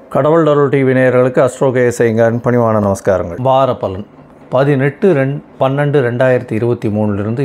கடவுள் அருள் டிவி நேயர்களுக்கு அஸ்ட்ரோகேசைங்கன் பணிவான நமஸ்காரங்கள். வார பலன் 18/12/2023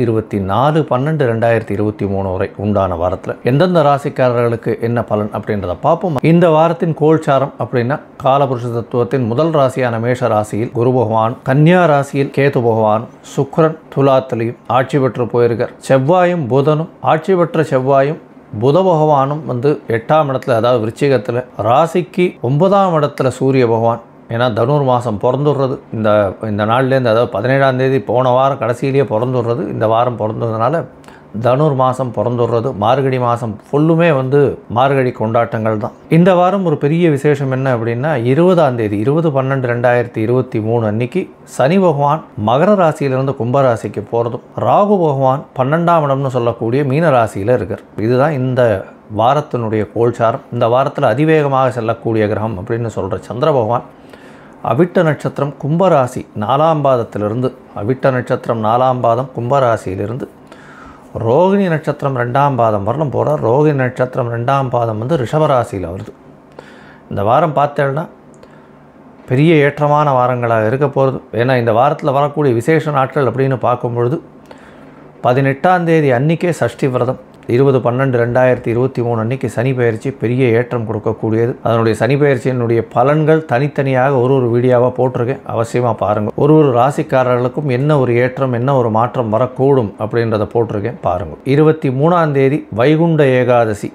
24/12/2023 வரை உண்டான வாரத்தில் எந்தெந்த ராசிக்காரர்களுக்கு என்ன பலன் அப்படின்றத பார்ப்போம். இந்த வாரத்தின் கோல்சாரம் அப்படின்னா காலபுருஷ தத்துவத்தின் முதல் ராசியான மேஷ ராசியில் குரு பகவான், கன்னியா ராசியில் கேது பகவான், சுக்கிரன் துலாத்திலையும் ஆட்சி பெற்று போயிருக்கார். செவ்வாயும் புதனும் ஆட்சி பெற்ற செவ்வாயும் புத பகவானும் 8ஆம் இடத்துல, அதாவது விருச்சிகத்தில், ராசிக்கு 9ஆம் இடத்துல சூரிய பகவான். ஏன்னா தனுர் மாதம் பிறந்துடுறது இந்த நாள்லேருந்து, அதாவது 17ஆம் தேதி போன வாரம் கடைசியிலேயே பிறந்துடுறது. இந்த வாரம் பிறந்ததுனால தனுர் மாதம் பிறந்துடுறது. மார்கழி மாதம் ஃபுல்லுமே மார்கழி கொண்டாட்டங்கள் தான். இந்த வாரம் ஒரு பெரிய விசேஷம் என்ன அப்படின்னா 20ஆம் தேதி 20/12/2023 அன்னைக்கு சனி பகவான் மகர ராசியிலிருந்து கும்பராசிக்கு போகிறதும், ராகு பகவான் 12ஆம் இடம்னு சொல்லக்கூடிய மீன ராசியில் இருக்கார். இதுதான் இந்த வாரத்தினுடைய கோல்சாரம். இந்த வாரத்தில் அதிவேகமாக செல்லக்கூடிய கிரகம் அப்படின்னு சொல்கிற சந்திர பகவான் அவிட்ட நட்சத்திரம் கும்பராசி 4ஆம் பாதத்திலிருந்து, அவிட்ட நட்சத்திரம் 4ஆம் பாதம் கும்பராசியிலிருந்து ரோகிணி நட்சத்திரம் 2ஆம் பாதம் வரலும் போகிறார். ரோகிணி நட்சத்திரம் 2ஆம் பாதம் ரிஷபராசியில் வருது. இந்த வாரம் பார்த்தேன்னா பெரிய ஏற்றமான வாரங்களாக இருக்க போகிறது. ஏன்னா இந்த வாரத்தில் வரக்கூடிய விசேஷ நாட்கள் அப்படின்னு பார்க்கும்பொழுது 18ஆம் தேதி அன்றைக்கே சஷ்டி விரதம். 20/12/2023 அன்றைக்கி சனி பயிற்சி பெரிய ஏற்றம் கொடுக்கக்கூடியது. அதனுடைய சனி பயிற்சியினுடைய பலன்கள் தனித்தனியாக ஒரு வீடியோவாக போட்டிருக்கேன், அவசியமாக பாருங்கள். ஒரு ராசிக்காரர்களுக்கும் என்ன ஒரு ஏற்றம், என்ன ஒரு மாற்றம் வரக்கூடும் அப்படின்றத போட்டிருக்கேன், பாருங்கள். 23ஆம் தேதி வைகுண்ட ஏகாதசி,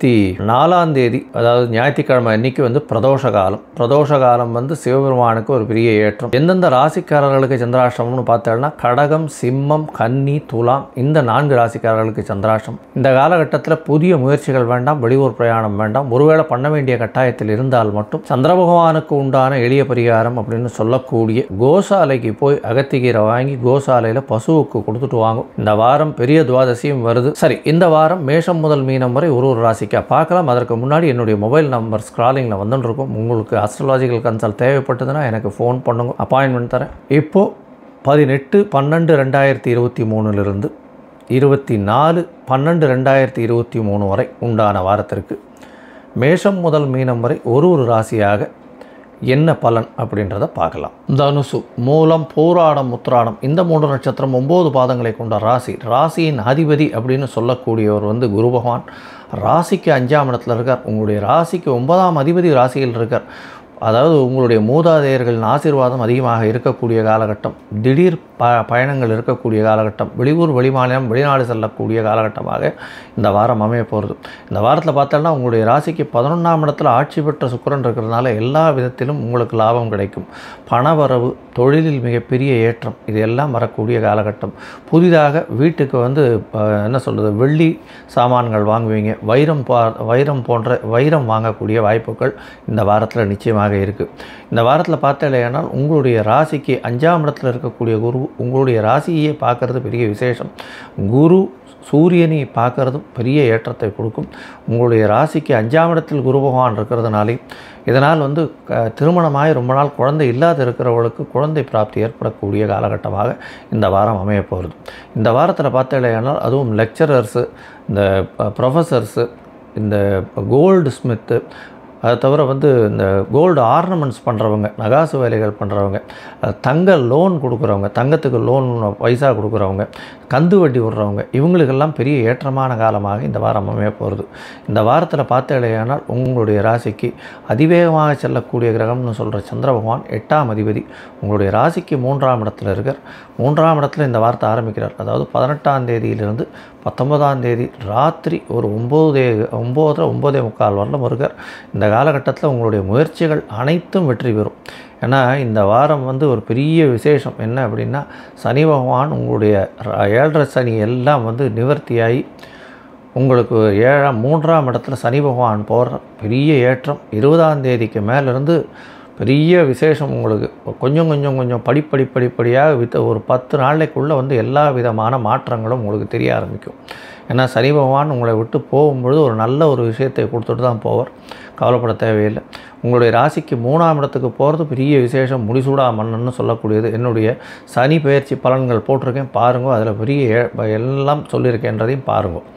24ஆம் தேதி அதாவது ஞாயிற்றுக்கிழமை அன்றைக்கி பிரதோஷ காலம். பிரதோஷ காலம் சிவபெருமானுக்கு ஒரு பெரிய ஏற்றம். எந்தெந்த ராசிக்காரர்களுக்கு சந்திராஷ்டமம்னு பார்த்தோம்னா கடகம், சிம்மம், கன்னி, துலாம், இந்த 4 ராசிக்காரர்களுக்கு சந்திராஷ்டம். இந்த காலகட்டத்தில் புதிய முயற்சிகள் வேண்டாம், வெளியூர் பிரயாணம் வேண்டாம். ஒருவேளை பண்ண வேண்டிய கட்டாயத்தில் இருந்தால் மட்டும் சந்திர பகவானுக்கு உண்டான எளிய பரிகாரம் அப்படின்னு சொல்லக்கூடிய கோசாலைக்கு போய் அகத்திகீரை வாங்கி கோசாலையில் பசுவுக்கு கொடுத்துட்டு வாங்கும். இந்த வாரம் பெரிய துவாதசியும் வருது. சரி, இந்த வாரம் மேஷம் முதல் மீனம் வரை ஒரு ராசிக்காக பார்க்கலாம். அதற்கு முன்னாடி என்னுடைய மொபைல் நம்பர் ஸ்க்ராலிங்கில் வந்துருக்கும். உங்களுக்கு அஸ்ட்ராலாஜிக்கல் கன்சல்ட் தேவைப்பட்டதுன்னா எனக்கு ஃபோன் பண்ணுங்க, அப்பாயின்மெண்ட் தரேன். இப்போது 18/12/2023 24/12/2023 வரை உண்டான வாரத்திற்கு மேஷம் முதல் மீனம் வரை ஒரு ராசியாக என்ன பலன் அப்படின்றத பார்க்கலாம். தனுசு, மூலம், பூராடம், உத்திராடம் இந்த 3 நட்சத்திரம் 9 பாதங்களை கொண்ட ராசி. ராசியின் அதிபதி அப்படின்னு சொல்லக்கூடியவர் குரு பகவான். ராசிக்கு 5ஆம் இடத்துல இருக்கார். உங்களுடைய ராசிக்கு 9ஆம் அதிபதி ராசியில் இருக்கார். அதாவது உங்களுடைய மூதாதையர்களின் ஆசீர்வாதம் அதிகமாக இருக்கக்கூடிய காலகட்டம், திடீர் பயணங்கள் இருக்கக்கூடிய காலகட்டம், வெளியூர், வெளிமாநிலம், வெளிநாடு செல்லக்கூடிய காலகட்டமாக இந்த வாரம் அமைய போகிறது. இந்த வாரத்தில் பார்த்தோம்னா உங்களுடைய ராசிக்கு 11ஆம் இடத்துல ஆட்சி பெற்ற சுக்கிரன் இருக்கிறதுனால எல்லா விதத்திலும் உங்களுக்கு லாபம் கிடைக்கும். பணவரவு, தொழிலில் மிகப்பெரிய ஏற்றம், இது எல்லாம் வரக்கூடிய காலகட்டம். புதிதாக வீட்டுக்கு என்ன சொல்கிறது, வெள்ளி சாமான்கள் வாங்குவீங்க. வைரம் வாங்கக்கூடிய வாய்ப்புகள் இந்த வாரத்தில் நிச்சயமாக இருக்குது. இந்த வாரத்தில் பார்த்தேனால் உங்களுடைய ராசிக்கு 5ஆம் இடத்துல இருக்கக்கூடிய குரு உங்களுடைய ராசியை பார்க்கறது பெரிய விசேஷம். குரு சூரியனை பார்க்கறதும் பெரிய ஏற்றத்தை கொடுக்கும். உங்களுடைய ராசிக்கு 5ஆம் இடத்தில் குரு பகவான் இருக்கிறதுனாலே இதனால் திருமணமாகி ரொம்ப நாள் குழந்தை இல்லாத இருக்கிறவர்களுக்கு குழந்தை பிராப்தி ஏற்படக்கூடிய காலகட்டமாக இந்த வாரம் அமைய போகிறது. இந்த வாரத்தில் பார்த்தேனால் அதுவும் லெக்சரர்ஸு, இந்த ப்ரொஃபஸர்ஸு, இந்த கோல்டு ஸ்மித்து, அதை தவிர இந்த கோல்டு ஆர்னமெண்ட்ஸ் பண்ணுறவங்க, நகாசு வேலைகள் பண்ணுறவங்க, தங்க லோன் கொடுக்குறவங்க, தங்கத்துக்கு லோன் பைசா கொடுக்குறவங்க, கந்து வட்டி விடுறவங்க, இவங்களுக்கெல்லாம் பெரிய ஏற்றமான காலமாக இந்த வாரம் அமைய போகிறது. இந்த வாரத்தில் பார்த்தேனால் உங்களுடைய ராசிக்கு அதிவேகமாக செல்லக்கூடிய கிரகம்னு சொல்கிற சந்திர பகவான் 8ஆம் அதிபதி உங்களுடைய ராசிக்கு 3ஆம் இடத்துல இருக்கார். 3ஆம் இடத்துல இந்த வாரத்தை ஆரம்பிக்கிறார். அதாவது 18ஆம் தேதியிலிருந்து 19ஆம் தேதி ராத்திரி ஒரு 9:30 வரலும் இருக்கார். இந்த காலகட்டத்தில் உங்களுடைய முயற்சிகள் அனைத்தும் வெற்றி பெறும். ஏன்னா இந்த வாரம் ஒரு பெரிய விசேஷம் என்ன அப்படின்னா சனி பகவான் உங்களுடைய 7.5 சனி எல்லாம் நிவர்த்தியாகி உங்களுக்கு 3ஆம் இடத்துல சனி பகவான் போகிற பெரிய ஏற்றம். 20ஆம் தேதிக்கு மேலேருந்து பெரிய விசேஷம். உங்களுக்கு கொஞ்சம் படிப்படியாக ஒரு 10 நாளைக்குள்ளே எல்லா விதமான மாற்றங்களும் உங்களுக்கு தெரிய ஆரம்பிக்கும். ஏன்னா சனி பகவான் உங்களை விட்டு போகும்பொழுது ஒரு நல்ல ஒரு விஷயத்தை கொடுத்துட்டு தான் போவார், கவலைப்பட தேவையில்லை. உங்களுடைய ராசிக்கு 3ஆம் இடத்துக்கு போகிறது பெரிய விசேஷம். முடிசூடா மன்னன்னு சொல்லக்கூடியது. என்னுடைய சனி பயிற்சி பலன்கள் போட்டிருக்கேன், பாருங்கள். அதில் பெரிய எல்லாம் சொல்லியிருக்கேன்றதையும் பாருங்கள்.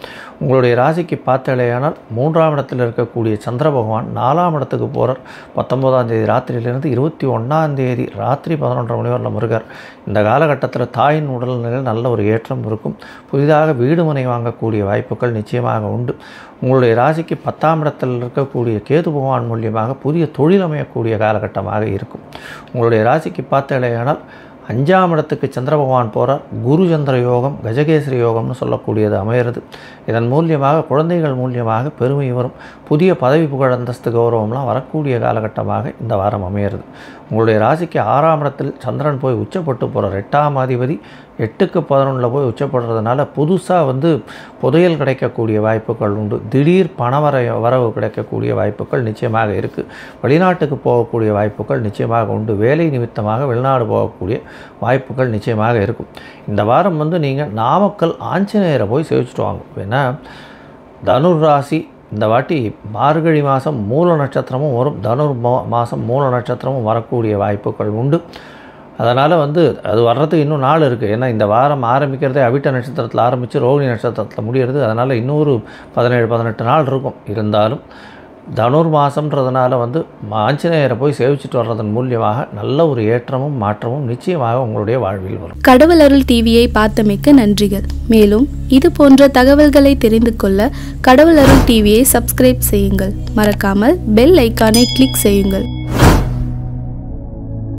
உங்களுடைய ராசிக்கு பார்த்தாலேயானால் 3ஆம் இடத்தில் இருக்கக்கூடிய சந்திர பகவான் 4ஆம் இடத்துக்கு போகிறார். 19ஆம் தேதி ராத்திரியிலிருந்து 21ஆம் தேதி ராத்திரி 11:30 மணி வரல முருகர். இந்த காலகட்டத்தில் தாயின் உடல்நிலையில் நல்ல ஒரு ஏற்றம் இருக்கும். புதிதாக வீடு மனை வாங்கக்கூடிய வாய்ப்புகள் நிச்சயமாக உண்டு. உங்களுடைய ராசிக்கு 10ஆம் இடத்தில் இருக்கக்கூடிய கேது பகவான் மூலியமாக புதிய தொழில் அமையக்கூடிய காலகட்டமாக இருக்கும். உங்களுடைய ராசிக்கு பார்த்தாலேயானால் 5ஆம் இடத்துக்கு சந்திர பகவான் போகிறார். குரு சந்திர யோகம், கஜகேசரி யோகம்னு சொல்லக்கூடியது அமையிறது. இதன் மூலியமாக குழந்தைகள் மூலியமாக பெருமை வரும். புதிய பதவி புகழ் அந்தஸ்து கௌரவம்லாம் வரக்கூடிய காலகட்டமாக இந்த வாரம் அமையிறது. உங்களுடைய ராசிக்கு 6ஆம் இடத்தில் சந்திரன் போய் உச்சப்பட்டு போகிறார். 8ஆம் அதிபதி 8க்கு 11 போய் உச்சப்படுறதுனால புதுசாக புதையல் கிடைக்கக்கூடிய வாய்ப்புகள் உண்டு. திடீர் வரவு கிடைக்கக்கூடிய வாய்ப்புகள் நிச்சயமாக இருக்குது. வெளிநாட்டுக்கு போகக்கூடிய வாய்ப்புகள் நிச்சயமாக உண்டு. வேலை நிமித்தமாக வெளிநாடு போகக்கூடிய வாய்ப்புகள் நிச்சயமாக இருக்கும். இந்த வாரம் நீங்கள் நாமக்கல் ஆஞ்சநேயரை போய் சேவிச்சுட்டு வாங்க. ஏன்னா தனுர் ராசி இந்த வாட்டி மார்கழி மாதம் மூல நட்சத்திரமும் வரும். தனுர் மாதம் மூல நட்சத்திரமும் வரக்கூடிய வாய்ப்புகள் உண்டு. அதனால் அது வர்றதுக்கு இன்னும் நாள் இருக்குது. ஏன்னா இந்த வாரம் ஆரம்பிக்கிறதே அவிட்ட நட்சத்திரத்தில் ஆரம்பித்து ரோகிணி நட்சத்திரத்தில் முடிகிறது. அதனால் இன்னொரு 17-18 நாள் இருக்கும். இருந்தாலும் தனுர் மாதம்ன்றதுனால ஆஞ்சநேயரை போய் சேவிச்சுட்டு வர்றதன் மூலியமாக நல்ல ஒரு ஏற்றமும் மாற்றமும் நிச்சயமாக உங்களுடைய வாழ்வில் வரும். கடவுள் அருள் டிவியை பார்த்தமைக்கு நன்றிகள். மேலும் இது போன்ற தகவல்களை தெரிந்து கொள்ள கடவுள் அருள் டிவியை சப்ஸ்கிரைப் செய்யுங்கள். மறக்காமல் பெல் ஐக்கானை கிளிக் செய்யுங்கள்.